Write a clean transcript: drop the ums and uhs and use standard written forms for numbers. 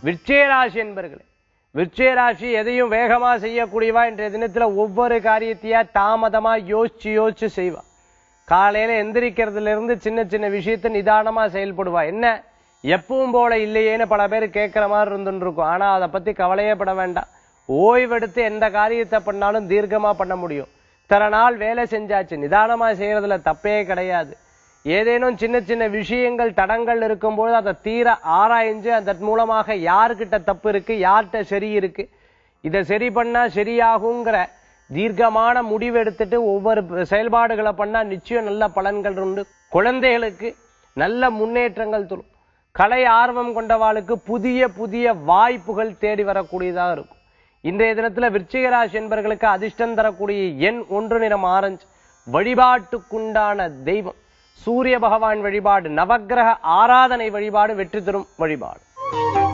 விருச்சிக ராசி என்பர்களே, விருச்சிக ராசி எதையும் வேகமா செய்யக்கூடியவா. இன்றைய தினத்துல ஒவ்வொரு காரியத்தையா தாமதமா யோசிச்சு செய்வா. காலையில எந்திரிக்கிறதுல இருந்து சின்ன சின்ன விஷயத்தை நிதானமா செயல்படுவா. என்ன எப்பவும் போல இல்லையேன்னு பல பேர் கேட்கிற மாதிரி இருந்துட்டு இருக்கும். ஆனா அதை பத்தி கவலையே பட வேண்டாம். ஓய்வெடுத்து எந்த காரியத்தை பண்ணாலும் தீர்க்கமா பண்ண முடியும். இத்தனை நாள் வேலை செஞ்சாச்சு, நிதானமா செய்யறதுல தப்பே கிடையாது. ஏதேனும் சின்ன சின்ன விஷயங்கள் தடங்கள் இருக்கும்போது அதை தீர ஆராய்ஞ்சு அதன் மூலமாக யாருக்கிட்ட தப்பு இருக்கு, யார்கிட்ட சரி இருக்கு, இதை சரி பண்ணா சரியாகுங்கிற தீர்க்கமான முடிவு எடுத்துட்டு ஒவ்வொரு செயல்பாடுகளை பண்ணா நிச்சயம் நல்ல பலன்கள் உண்டு. குழந்தைகளுக்கு நல்ல முன்னேற்றங்கள் தரும். கலை ஆர்வம் கொண்டவாளுக்கு புதிய புதிய வாய்ப்புகள் தேடி வரக்கூடியதாக இருக்கும். இன்றைய தினத்துல விருச்சிக ராசி என்பவர்களுக்கு அதிர்ஷ்டம் தரக்கூடிய எண் 1, நிறம் ஆரஞ்சு. வழிபாட்டுக்குண்டான தெய்வம் சூரிய பகவான் வழிபாடு, நவக்கிரக ஆராதனை வழிபாடு வெற்றி தரும் வழிபாடு.